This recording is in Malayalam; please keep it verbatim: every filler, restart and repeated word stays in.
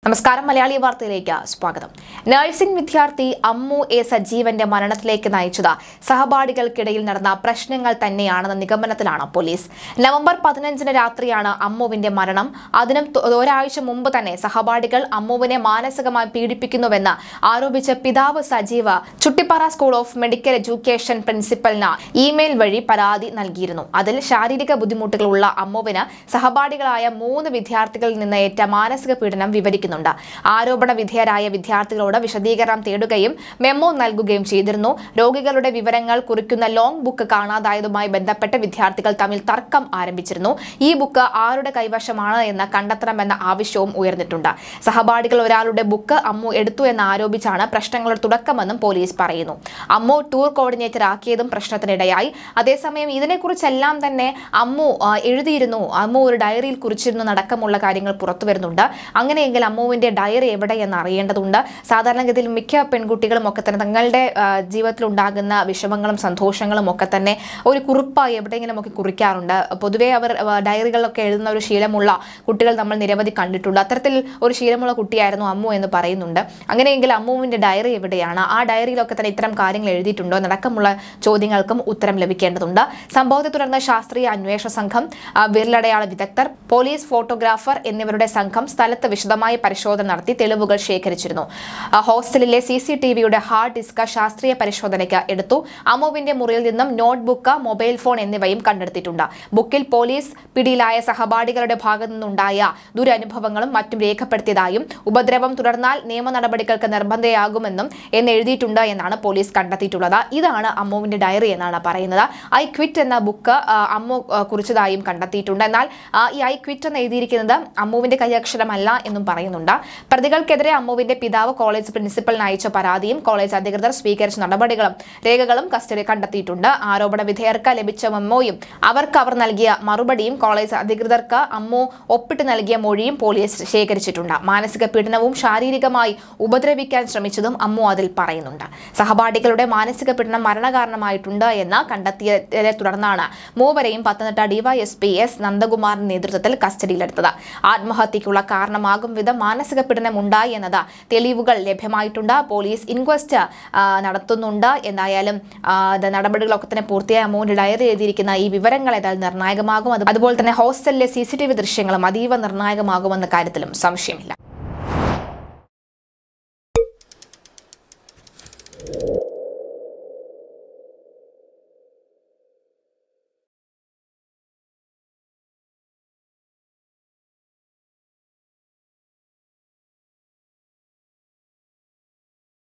നമസ്കാരം മലയാളി വാർത്തയിലേക്ക് സ്വാഗതം. നഴ്സിംഗ് വിദ്യാർത്ഥി അമ്മു എ സജീവന്റെ മരണത്തിലേക്ക് നയിച്ചത് സഹപാഠികൾക്കിടയിൽ നടന്ന പ്രശ്നങ്ങൾ തന്നെയാണെന്ന നിഗമനത്തിലാണ് പോലീസ്. നവംബർ പതിനഞ്ചിന് രാത്രിയാണ് അമ്മുവിന്റെ മരണം. അതിനും ഒരാഴ്ച മുമ്പ് തന്നെ സഹപാഠികൾ അമ്മുവിനെ മാനസികമായി പീഡിപ്പിക്കുന്നുവെന്ന് ആരോപിച്ച പിതാവ് Sajeev Chuttipara school of medical education പ്രിൻസിപ്പലിന് ഇമെയിൽ വഴി പരാതി നൽകിയിരുന്നു. അതിൽ ശാരീരിക ബുദ്ധിമുട്ടുകളുള്ള അമ്മുവിന് സഹപാഠികളായ മൂന്ന് വിദ്യാർത്ഥികളിൽ നിന്ന് ഏറ്റ മാനസിക പീഡനം വിവരിക്കുന്നു. ആരോപണ വിധേയരായ വിദ്യാർത്ഥികളോട് വിശദീകരണം തേടുകയും മെമ്മോ നൽകുകയും ചെയ്തിരുന്നു. രോഗികളുടെ വിവരങ്ങൾ കുറിക്കുന്ന ലോങ് ബുക്ക് കാണാതായതുമായി ബന്ധപ്പെട്ട് വിദ്യാർത്ഥികൾ തമ്മിൽ തർക്കം ആരംഭിച്ചിരുന്നു. ഈ ബുക്ക് ആരുടെ കൈവശമാണ് എന്ന് കണ്ടെത്തണമെന്ന ആവശ്യവും ഉയർന്നിട്ടുണ്ട്. സഹപാഠികൾ ഒരാളുടെ ബുക്ക് അമ്മു എടുത്തു എന്ന് ആരോപിച്ചാണ് പ്രശ്നങ്ങളുടെ തുടക്കമെന്നും പോലീസ് പറയുന്നു. അമ്മു ടൂർ കോർഡിനേറ്റർ ആക്കിയതും പ്രശ്നത്തിനിടയായി. അതേസമയം ഇതിനെക്കുറിച്ചെല്ലാം തന്നെ അമ്മു എഴുതിയിരുന്നു, അമ്മു ഒരു ഡയറിയിൽ കുറിച്ചിരുന്നു അടക്കമുള്ള കാര്യങ്ങൾ പുറത്തുവരുന്നുണ്ട്. അങ്ങനെയെങ്കിൽ അമ്മുവിന്റെ ഡയറി എവിടെയെന്ന് അറിയേണ്ടതുണ്ട്. സാധാരണഗതിയിൽ മിക്ക പെൺകുട്ടികളും ഒക്കെ തന്നെ തങ്ങളുടെ ജീവിതത്തിൽ ഉണ്ടാകുന്ന വിഷമങ്ങളും സന്തോഷങ്ങളും ഒക്കെ തന്നെ ഒരു കുറിപ്പായി എവിടെയെങ്കിലും ഒക്കെ കുറിക്കാറുണ്ട്. പൊതുവേ അവർ ഡയറികളിലൊക്കെ എഴുതുന്ന ഒരു ശീലമുള്ള കുട്ടികൾ നമ്മൾ നിരവധി കണ്ടിട്ടുണ്ട്. അത്തരത്തിൽ ഒരു ശീലമുള്ള കുട്ടിയായിരുന്നു അമ്മു എന്ന് പറയുന്നുണ്ട്. അങ്ങനെയെങ്കിൽ അമ്മുവിന്റെ ഡയറി എവിടെയാണ്? ആ ഡയറിയിലൊക്കെ തന്നെ ഇത്തരം കാര്യങ്ങൾ എഴുതിയിട്ടുണ്ടോ എന്നടക്കമുള്ള ചോദ്യങ്ങൾക്കും ഉത്തരം ലഭിക്കേണ്ടതുണ്ട്. സംഭവത്തെ തുടർന്ന് ശാസ്ത്രീയ അന്വേഷണ സംഘം, വിരലടയാള വിദഗ്ധർ, പോലീസ്, ഫോട്ടോഗ്രാഫർ എന്നിവരുടെ സംഘം സ്ഥലത്ത് വിശദമായ പരിശോധന നടത്തി തെളിവുകൾ ശേഖരിച്ചിരുന്നു. ഹോസ്റ്റലിലെ സി സി ടി വിയുടെ ഹാർഡ് ഡിസ്ക് ശാസ്ത്രീയ പരിശോധനയ്ക്ക് എടുത്തു. അമ്മുവിന്റെ മുറിയിൽ നിന്നും നോട്ട്ബുക്ക്, മൊബൈൽ ഫോൺ എന്നിവയും കണ്ടെടുത്തിട്ടുണ്ട്. ബുക്കിൽ പോലീസ് പിടിയിലായ സഹപാഠികളുടെ ഭാഗത്തു നിന്നുണ്ടായ ദുരനുഭവങ്ങളും മറ്റും രേഖപ്പെടുത്തിയതായും ഉപദ്രവം തുടർന്നാൽ നിയമ നടപടികൾക്ക് നിർബന്ധയാകുമെന്നും എന്ന് എഴുതിയിട്ടുണ്ട് എന്നാണ് പോലീസ് കണ്ടെത്തിയിട്ടുള്ളത്. ഇതാണ് അമ്മുവിന്റെ ഡയറി എന്നാണ് പറയുന്നത്. ഐ ക്വിറ്റ് എന്ന ബുക്ക് അമ്മു കുറിച്ചതായും കണ്ടെത്തിയിട്ടുണ്ട്. എന്നാൽ ഈ ഐ ക്വിറ്റ് എന്ന് എഴുതിയിരിക്കുന്നത് അമ്മുവിന്റെ കൈയക്ഷരമല്ല എന്നും പറയുന്നുണ്ട്. പ്രതികൾക്കെതിരെ അമ്മുവിന്റെ പിതാവ് കോളേജ് പ്രിൻസിപ്പലിന് അയച്ച പരാതിയും കോളേജ് അധികൃതർ സ്വീകരിച്ച നടപടികളും രേഖകളും കസ്റ്റഡി കണ്ടെത്തിയിട്ടുണ്ട്. ആരോപണ വിധേയർക്ക് ലഭിച്ച മെമ്മോയും അവർക്ക് അവർ നൽകിയ മറുപടിയും കോളേജ് അധികൃതർക്ക് അമ്മു ഒപ്പിട്ട് നൽകിയ മൊഴിയും പോലീസ് ശേഖരിച്ചിട്ടുണ്ട്. മാനസിക പീഡനവും ശാരീരികമായി ഉപദ്രവിക്കാൻ ശ്രമിച്ചതും അമ്മു അതിൽ പറയുന്നുണ്ട്. സഹപാഠികളുടെ മാനസിക പീഡനം മരണകാരണമായിട്ടുണ്ട് എന്ന് കണ്ടെത്തിയതിനെ തുടർന്നാണ് മൂവരെയും പത്തനംതിട്ട ഡിവൈഎസ്പി എസ് നന്ദകുമാറിന്റെ നേതൃത്വത്തിൽ കസ്റ്റഡിയിലെടുത്തത്. ആത്മഹത്യക്കുള്ള കാരണമാകും വിധം മാനസിക പീഡനം ഉണ്ടായി എന്നത് തെളിവുകൾ ലഭ്യമായിട്ടുണ്ട്. പോലീസ് ഇൻക്വസ്റ്റ് നടത്തുന്നുണ്ട്. എന്തായാലും നടപടികളൊക്കെ തന്നെ പൂർത്തിയായ അമ്മുവിന്റെ ഡയറി എഴുതിയിരിക്കുന്ന ഈ വിവരങ്ങൾ ഏതായാലും നിർണായകമാകും. അതുപോലെ തന്നെ ഹോസ്റ്റലിലെ സി സി ടി വി ദൃശ്യങ്ങളും അതീവ നിർണായകമാകുമെന്ന കാര്യത്തിലും സംശയമില്ല.